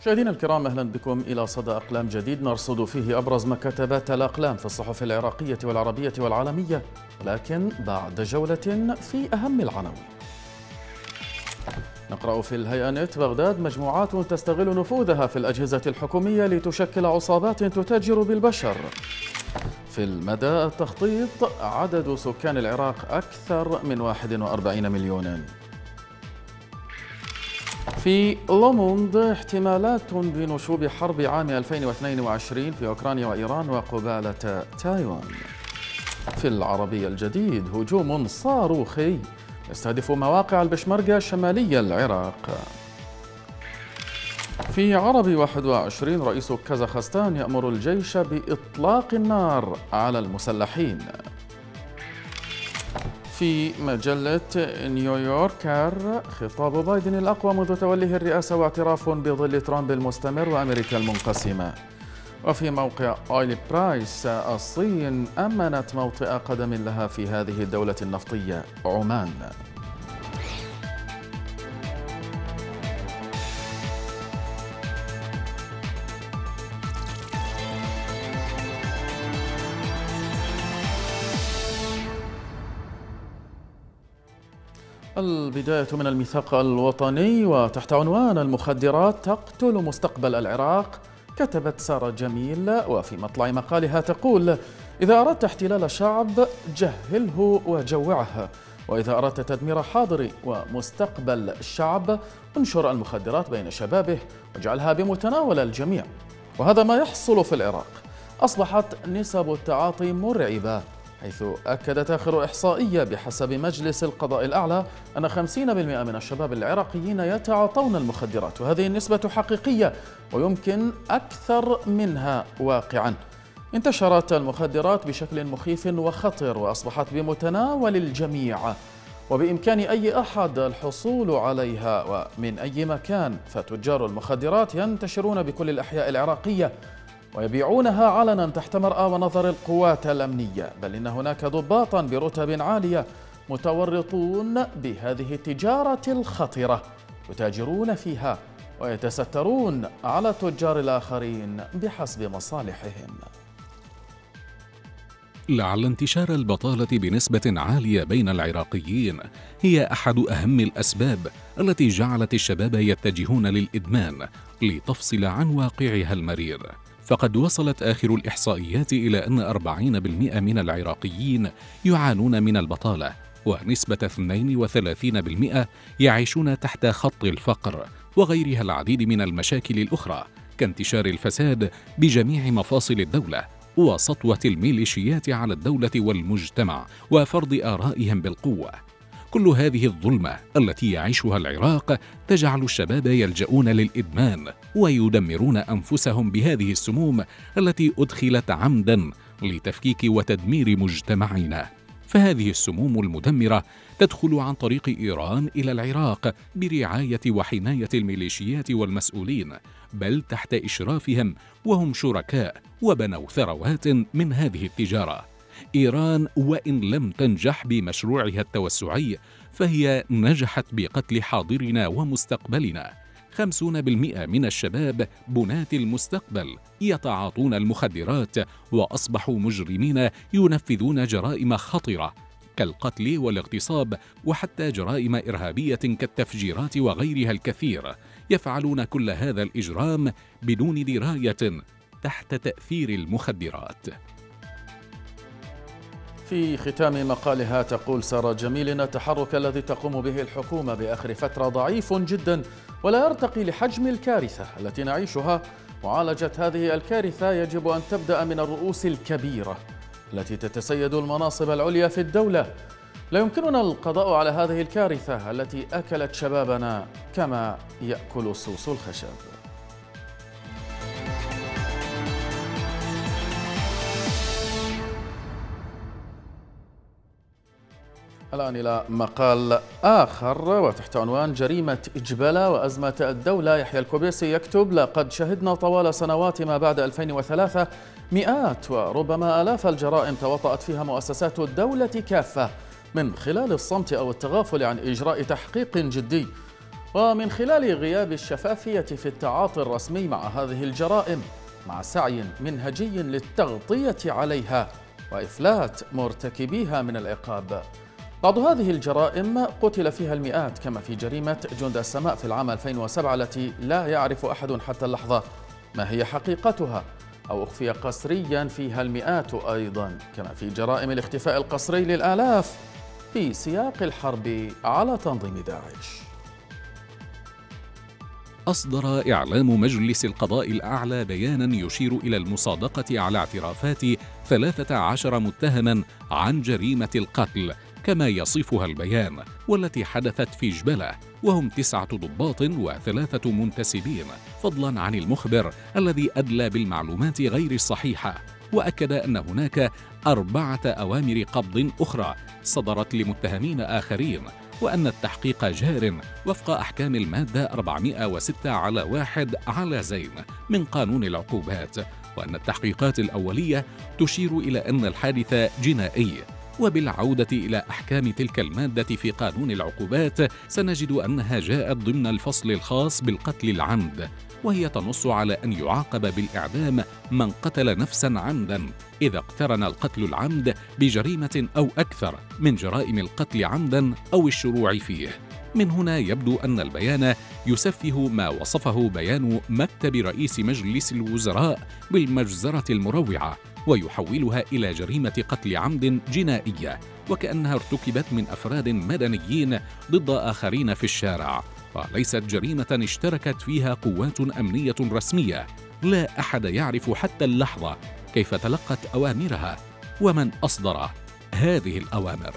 مشاهدينا الكرام، أهلا بكم إلى صدى أقلام جديد نرصد فيه أبرز ما كتبت الأقلام في الصحف العراقية والعربية والعالمية، ولكن بعد جولة في أهم العناوين. نقرأ في الهيئة نت: بغداد مجموعات تستغل نفوذها في الأجهزة الحكومية لتشكل عصابات تتاجر بالبشر. في المدى التخطيط: عدد سكان العراق أكثر من 41 مليون. في لوموند: احتمالات بنشوب حرب عام 2022 في أوكرانيا وإيران وقبالة تايوان. في العربية الجديد: هجوم صاروخي يستهدف مواقع البشمركة شمالي العراق. في عربي 21: رئيس كازاخستان يأمر الجيش بإطلاق النار على المسلحين. في مجلة نيويوركر: خطاب بايدن الأقوى منذ توليه الرئاسة واعتراف بظل ترامب المستمر وأمريكا المنقسمة. وفي موقع أويل برايس: الصين أمنت موطئ قدم لها في هذه الدولة النفطية عمان. البداية من الميثاق الوطني، وتحت عنوان المخدرات تقتل مستقبل العراق، كتبت سارة جميل وفي مطلع مقالها تقول: إذا أردت احتلال شعب جهله وجوعه، وإذا أردت تدمير حاضر ومستقبل الشعب انشر المخدرات بين شبابه واجعلها بمتناول الجميع. وهذا ما يحصل في العراق. أصبحت نسب التعاطي مرعبة، حيث أكدت آخر إحصائية بحسب مجلس القضاء الأعلى أن 50% من الشباب العراقيين يتعاطون المخدرات، وهذه النسبة حقيقية ويمكن أكثر منها واقعا. انتشرت المخدرات بشكل مخيف وخطر وأصبحت بمتناول الجميع، وبإمكان أي أحد الحصول عليها ومن أي مكان، فتجار المخدرات ينتشرون بكل الأحياء العراقية ويبيعونها علنا تحت مرأى ونظر القوات الأمنية، بل إن هناك ضباطا برتب عالية متورطون بهذه التجارة الخطرة يتاجرون فيها ويتسترون على تجار الآخرين بحسب مصالحهم. لعل انتشار البطالة بنسبة عالية بين العراقيين هي أحد أهم الأسباب التي جعلت الشباب يتجهون للإدمان لتفصل عن واقعها المرير. فقد وصلت آخر الإحصائيات إلى أن 40% من العراقيين يعانون من البطالة، ونسبة 32% يعيشون تحت خط الفقر، وغيرها العديد من المشاكل الأخرى كانتشار الفساد بجميع مفاصل الدولة وسطوة الميليشيات على الدولة والمجتمع وفرض آرائهم بالقوة. كل هذه الظلمة التي يعيشها العراق تجعل الشباب يلجؤون للإدمان ويدمرون أنفسهم بهذه السموم التي أدخلت عمدا لتفكيك وتدمير مجتمعنا. فهذه السموم المدمرة تدخل عن طريق إيران إلى العراق برعاية وحماية الميليشيات والمسؤولين، بل تحت إشرافهم، وهم شركاء وبنوا ثروات من هذه التجارة. إيران وإن لم تنجح بمشروعها التوسعي فهي نجحت بقتل حاضرنا ومستقبلنا. 50% من الشباب بنات المستقبل يتعاطون المخدرات وأصبحوا مجرمين ينفذون جرائم خطرة كالقتل والاغتصاب وحتى جرائم إرهابية كالتفجيرات وغيرها الكثير. يفعلون كل هذا الإجرام بدون دراية تحت تأثير المخدرات. في ختام مقالها تقول سارة جميل إن التحرك الذي تقوم به الحكومة بآخر فترة ضعيف جدا ولا يرتقي لحجم الكارثة التي نعيشها. معالجة هذه الكارثة يجب أن تبدأ من الرؤوس الكبيرة التي تتسيد المناصب العليا في الدولة. لا يمكننا القضاء على هذه الكارثة التي أكلت شبابنا كما يأكل السوس الخشب. الآن إلى مقال آخر وتحت عنوان جريمة إجبلة وأزمة الدولة. يحيى الكوبيسي يكتب: لقد شهدنا طوال سنوات ما بعد 2003 مئات وربما آلاف الجرائم توطأت فيها مؤسسات الدولة كافة من خلال الصمت أو التغافل عن إجراء تحقيق جدي. ومن خلال غياب الشفافية في التعاطي الرسمي مع هذه الجرائم، مع سعي منهجي للتغطية عليها وإفلات مرتكبيها من العقاب. بعض هذه الجرائم قتل فيها المئات، كما في جريمة جند السماء في العام 2007 التي لا يعرف أحد حتى اللحظة ما هي حقيقتها، أو أخفي قسريا فيها المئات أيضا، كما في جرائم الاختفاء القسري للآلاف في سياق الحرب على تنظيم داعش. أصدر إعلام مجلس القضاء الأعلى بيانا يشير إلى المصادقة على اعترافات 13 متهما عن جريمة القتل كما يصفها البيان، والتي حدثت في جبلة، وهم 9 ضباط و3 منتسبين، فضلا عن المخبر الذي أدلى بالمعلومات غير الصحيحة. وأكد أن هناك 4 أوامر قبض أخرى صدرت لمتهمين آخرين، وأن التحقيق جار وفق أحكام المادة 406/1 على زين من قانون العقوبات، وأن التحقيقات الأولية تشير إلى أن الحادث جنائي. وبالعودة إلى أحكام تلك المادة في قانون العقوبات سنجد أنها جاءت ضمن الفصل الخاص بالقتل العمد، وهي تنص على أن يعاقب بالإعدام من قتل نفسا عمدا إذا اقترن القتل العمد بجريمة أو أكثر من جرائم القتل عمدا أو الشروع فيه. من هنا يبدو أن البيان يسفه ما وصفه بيان مكتب رئيس مجلس الوزراء بالمجزرة المروعة، ويحولها إلى جريمة قتل عمد جنائية، وكأنها ارتكبت من أفراد مدنيين ضد آخرين في الشارع، وليست جريمة اشتركت فيها قوات أمنية رسمية لا أحد يعرف حتى اللحظة كيف تلقت أوامرها ومن أصدر هذه الأوامر.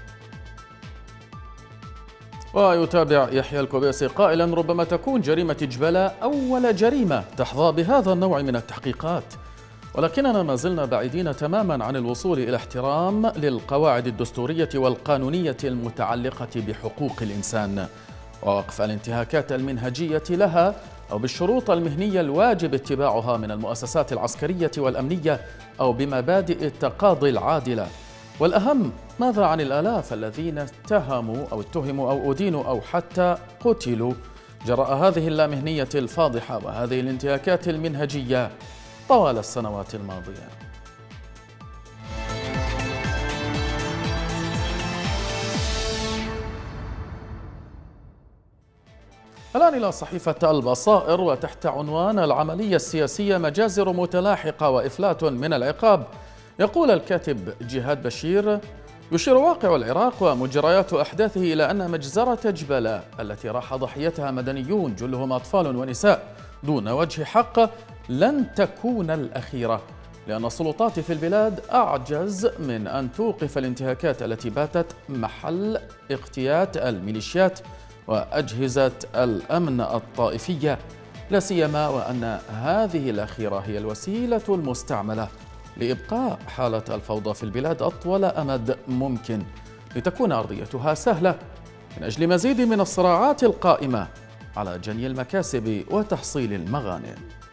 ويتابع يحيى الكوبيسي قائلا: ربما تكون جريمة جبلة أول جريمة تحظى بهذا النوع من التحقيقات، ولكننا ما زلنا بعيدين تماما عن الوصول إلى احترام للقواعد الدستورية والقانونية المتعلقة بحقوق الإنسان، ووقف الانتهاكات المنهجية لها أو بالشروط المهنية الواجب اتباعها من المؤسسات العسكرية والأمنية أو بمبادئ التقاضي العادلة. والأهم، ماذا عن الآلاف الذين اتهموا أو أدينوا أو حتى قتلوا جراء هذه اللامهنية الفاضحة وهذه الانتهاكات المنهجية طوال السنوات الماضية؟ الآن إلى صحيفة البصائر، وتحت عنوان العملية السياسية مجازر متلاحقة وإفلات من العقاب، يقول الكاتب جهاد بشير: يشير واقع العراق ومجريات أحداثه إلى أن مجزرة جبلة التي راح ضحيتها مدنيون جلهم أطفال ونساء دون وجه حق لن تكون الأخيرة، لأن السلطات في البلاد أعجز من أن توقف الانتهاكات التي باتت محل اقتيات الميليشيات وأجهزة الأمن الطائفية، لا سيما وأن هذه الأخيرة هي الوسيلة المستعملة لإبقاء حالة الفوضى في البلاد أطول أمد ممكن، لتكون أرضيتها سهلة من أجل مزيد من الصراعات القائمة على جني المكاسب وتحصيل المغانم.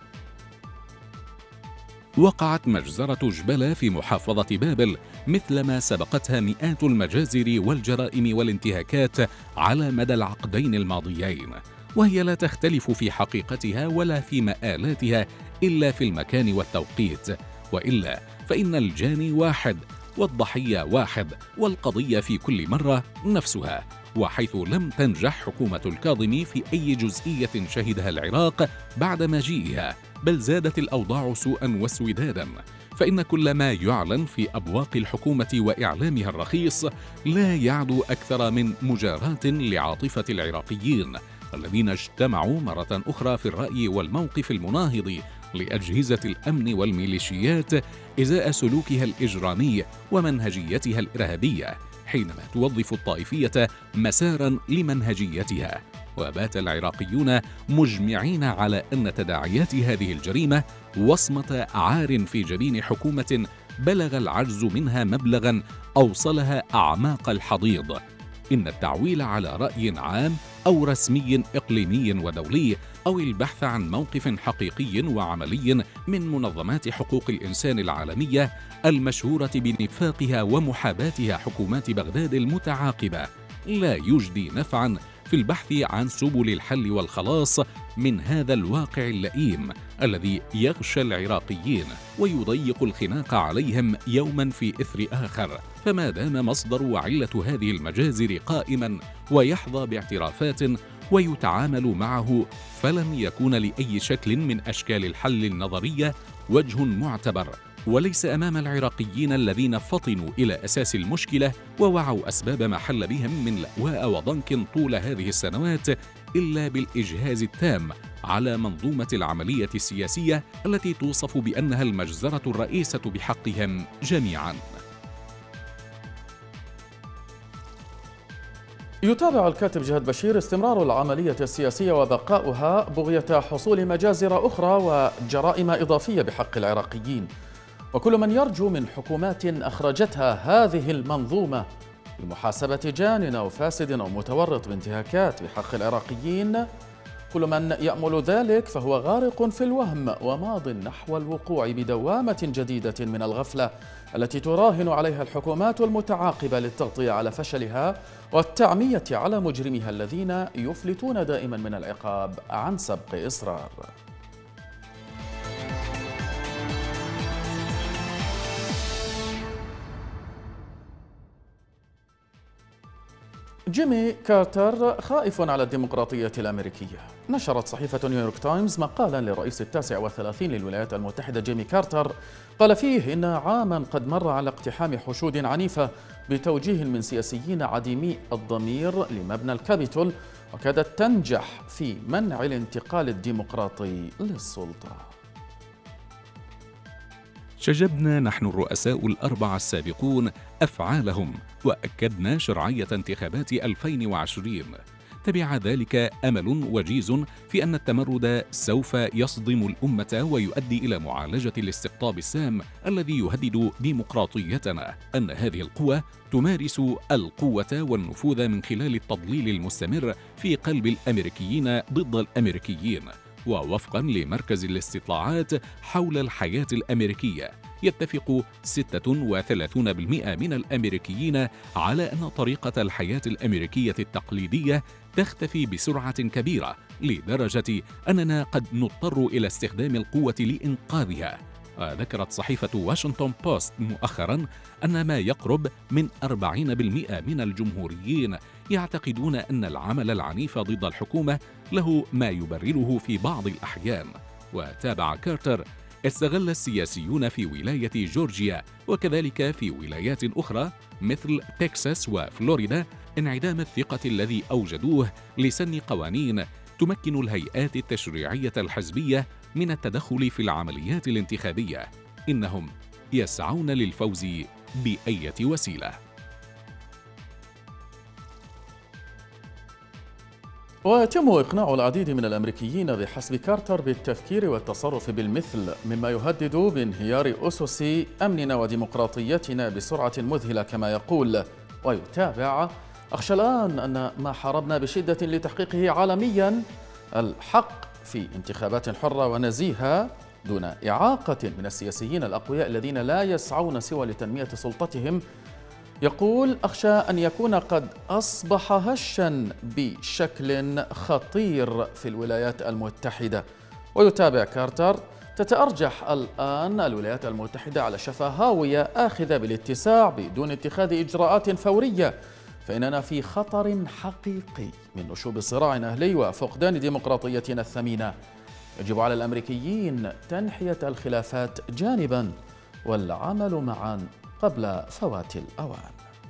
وقعت مجزرة جبلة في محافظة بابل مثلما سبقتها مئات المجازر والجرائم والانتهاكات على مدى العقدين الماضيين، وهي لا تختلف في حقيقتها ولا في مآلاتها إلا في المكان والتوقيت، وإلا فإن الجاني واحد والضحية واحد، والقضية في كل مرة نفسها. وحيث لم تنجح حكومة الكاظمي في أي جزئية شهدها العراق بعد مجيئها، بل زادت الأوضاع سوءا واسودادا، فإن كل ما يعلن في أبواق الحكومة وإعلامها الرخيص لا يعدو أكثر من مجاراة لعاطفة العراقيين الذين اجتمعوا مرة أخرى في الرأي والموقف المناهض لأجهزة الأمن والميليشيات إزاء سلوكها الإجرامي ومنهجيتها الإرهابية، حينما توظف الطائفية مسارا لمنهجيتها. وبات العراقيون مجمعين على أن تداعيات هذه الجريمة وصمة عار في جبين حكومة بلغ العجز منها مبلغا أوصلها أعماق الحضيض. إن التعويل على رأي عام أو رسمي إقليمي ودولي، أو البحث عن موقف حقيقي وعملي من منظمات حقوق الإنسان العالمية المشهورة بنفاقها ومحاباتها حكومات بغداد المتعاقبة، لا يجدي نفعا في البحث عن سبل الحل والخلاص من هذا الواقع اللئيم الذي يغشى العراقيين ويضيق الخناق عليهم يوما في إثر آخر. فما دام مصدر وعلة هذه المجازر قائما ويحظى باعترافات ويتعامل معه، فلن يكون لأي شكل من أشكال الحل النظرية وجه معتبر، وليس أمام العراقيين الذين فطنوا إلى أساس المشكلة ووعوا أسباب ما حل بهم من لأواء وضنك طول هذه السنوات إلا بالإجهاز التام على منظومة العملية السياسية التي توصف بأنها المجزرة الرئيسة بحقهم جميعاً. يتابع الكاتب جهاد بشير استمرار العملية السياسية وبقاؤها بغية حصول مجازر أخرى وجرائم إضافية بحق العراقيين، وكل من يرجو من حكومات أخرجتها هذه المنظومة لمحاسبة جان أو فاسد أو متورط بانتهاكات بحق العراقيين، كل من يأمل ذلك فهو غارق في الوهم وماض نحو الوقوع بدوامة جديدة من الغفلة التي تراهن عليها الحكومات المتعاقبة للتغطية على فشلها والتعمية على مجرميها الذين يفلتون دائما من العقاب عن سبق إصرار. جيمي كارتر خائف على الديمقراطية الأمريكية. نشرت صحيفة نيويورك تايمز مقالا للرئيس 39 للولايات المتحدة جيمي كارتر قال فيه إن عاما قد مر على اقتحام حشود عنيفة بتوجيه من سياسيين عديمي الضمير لمبنى الكابيتول، وكادت تنجح في منع الانتقال الديمقراطي للسلطة. شجبنا نحن الرؤساء الأربعة السابقون أفعالهم وأكدنا شرعية انتخابات 2020. تبع ذلك أمل وجيز في أن التمرد سوف يصدم الأمة ويؤدي إلى معالجة الاستقطاب السام الذي يهدد ديمقراطيتنا، أن هذه القوى تمارس القوة والنفوذ من خلال التضليل المستمر في قلب الأمريكيين ضد الأمريكيين. ووفقا لمركز الاستطلاعات حول الحياة الأمريكية، يتفق 36% من الأمريكيين على أن طريقة الحياة الأمريكية التقليدية تختفي بسرعة كبيرة، لدرجة أننا قد نضطر إلى استخدام القوة لإنقاذها. وذكرت صحيفة واشنطن بوست مؤخرا أن ما يقرب من 40% من الجمهوريين يعتقدون أن العمل العنيف ضد الحكومة له ما يبرره في بعض الأحيان. وتابع كارتر: استغل السياسيون في ولاية جورجيا وكذلك في ولايات أخرى مثل تكساس وفلوريدا انعدام الثقة الذي أوجدوه لسن قوانين تمكن الهيئات التشريعية الحزبية من التدخل في العمليات الانتخابية. إنهم يسعون للفوز بأية وسيلة. ويتم إقناع العديد من الأمريكيين بحسب كارتر بالتفكير والتصرف بالمثل، مما يهدد بانهيار أسس أمننا وديمقراطيتنا بسرعة مذهلة كما يقول. ويتابع: أخشى الآن أن ما حاربنا بشدة لتحقيقه عالميا، الحق في انتخابات حرة ونزيهة دون إعاقة من السياسيين الأقوياء الذين لا يسعون سوى لتنمية سلطتهم، يقول أخشى أن يكون قد أصبح هشا بشكل خطير في الولايات المتحدة. ويتابع كارتر: تتأرجح الآن الولايات المتحدة على شفا هاوية آخذة بالاتساع بدون اتخاذ إجراءات فورية، فإننا في خطر حقيقي من نشوب صراع أهلي وفقدان ديمقراطيتنا الثمينة. يجب على الأمريكيين تنحية الخلافات جانبا والعمل معا قبل فوات الأوان.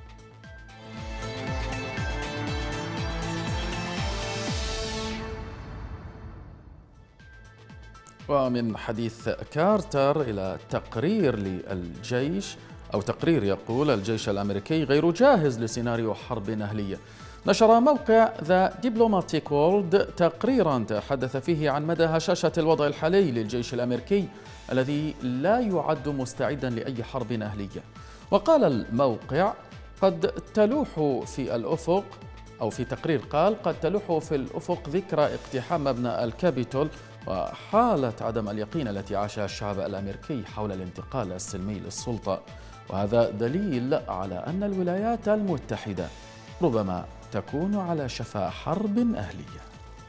ومن حديث كارتر إلى تقرير للجيش أو تقرير يقول: الجيش الأمريكي غير جاهز لسيناريو حرب أهلية. نشر موقع ذا دبلوماتيك وورلد تقريرا تحدث فيه عن مدى هشاشة الوضع الحالي للجيش الأمريكي الذي لا يعد مستعدا لأي حرب أهلية. وقال الموقع: قد تلوح في الأفق، أو في تقرير قال: قد تلوح في الأفق ذكرى اقتحام مبنى الكابيتول وحالة عدم اليقين التي عاشها الشعب الأمريكي حول الانتقال السلمي للسلطة. وهذا دليل على أن الولايات المتحدة ربما تكون على شفا حرب أهلية.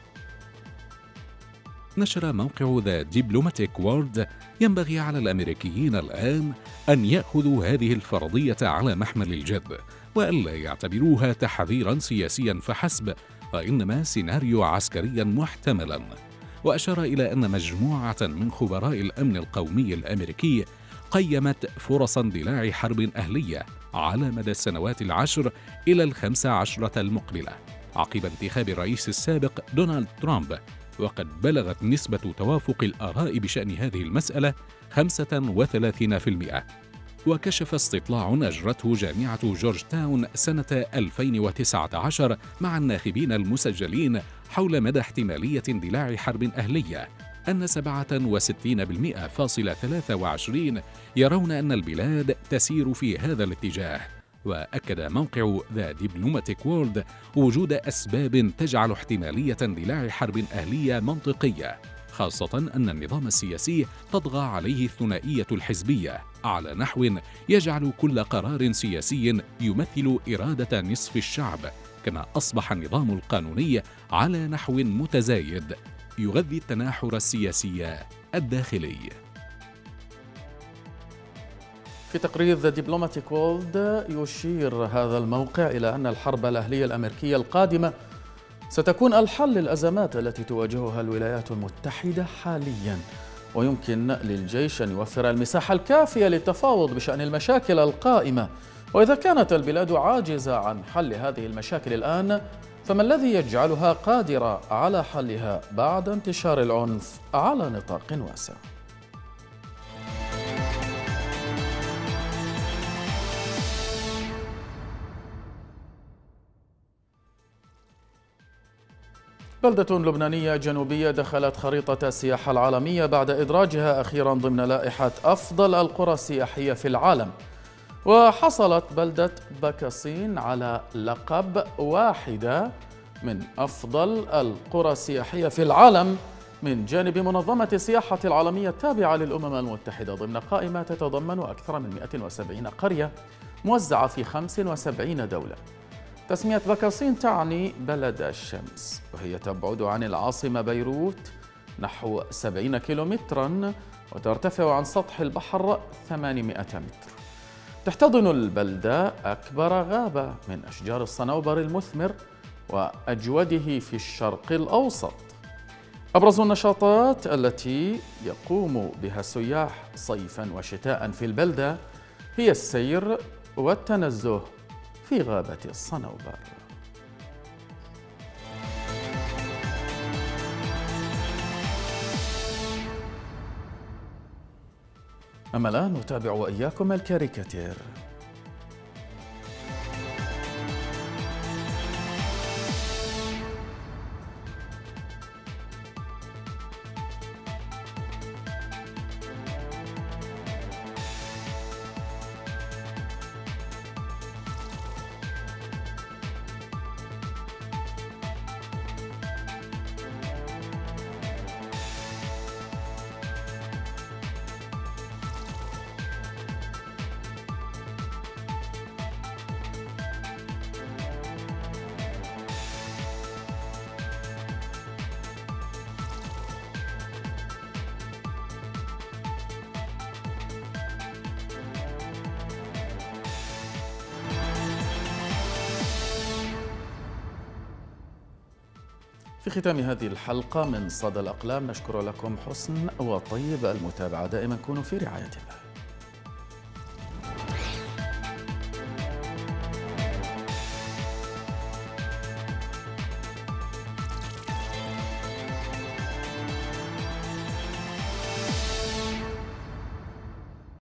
نشر موقع ذا دبلوماتيك وورد: ينبغي على الأمريكيين الآن أن يأخذوا هذه الفرضية على محمل الجد، وألا يعتبروها تحذيرا سياسيا فحسب، وإنما سيناريو عسكريا محتملا. وأشار إلى أن مجموعة من خبراء الأمن القومي الأمريكي قيمت فرص اندلاع حرب أهلية على مدى السنوات 10 إلى 15 المقبلة عقب انتخاب الرئيس السابق دونالد ترامب، وقد بلغت نسبة توافق الآراء بشأن هذه المسألة 35%. وكشف استطلاع أجرته جامعة جورج تاون سنة 2019 مع الناخبين المسجلين حول مدى احتمالية اندلاع حرب أهلية أن 67.23% يرون أن البلاد تسير في هذا الاتجاه. وأكد موقع ذا دبلوماتيك وورد وجود أسباب تجعل احتمالية اندلاع حرب أهلية منطقية، خاصة أن النظام السياسي تطغى عليه الثنائية الحزبية على نحو يجعل كل قرار سياسي يمثل إرادة نصف الشعب، كما أصبح النظام القانوني على نحو متزايد يغذي التناحر السياسي الداخلي. في تقرير ذا دبلوماتيك وورلد يشير هذا الموقع إلى أن الحرب الأهلية الأمريكية القادمة ستكون الحل للأزمات التي تواجهها الولايات المتحدة حالياً، ويمكن للجيش أن يوفر المساحة الكافية للتفاوض بشأن المشاكل القائمة. وإذا كانت البلاد عاجزة عن حل هذه المشاكل الآن، فما الذي يجعلها قادرة على حلها بعد انتشار العنف على نطاق واسع؟ بلدة لبنانية جنوبية دخلت خريطة السياحة العالمية بعد إدراجها أخيرا ضمن لائحة أفضل القرى السياحية في العالم، وحصلت بلدة بكاسين على لقب واحدة من أفضل القرى السياحية في العالم من جانب منظمة السياحة العالمية التابعة للأمم المتحدة ضمن قائمة تتضمن أكثر من 170 قرية موزعة في 75 دولة. تسمية بكاسين تعني بلد الشمس، وهي تبعد عن العاصمة بيروت نحو 70 كيلومترا وترتفع عن سطح البحر 800 متر. تحتضن البلدة أكبر غابة من أشجار الصنوبر المثمر وأجوده في الشرق الأوسط. أبرز النشاطات التي يقوم بها السياح صيفا وشتاء في البلدة هي السير والتنزه في غابة الصنوبر. أما الآن نتابع وإياكم الكاريكاتير. في ختام هذه الحلقة من صدى الأقلام نشكر لكم حسن وطيب المتابعة. دائما كونوا في رعاية الله.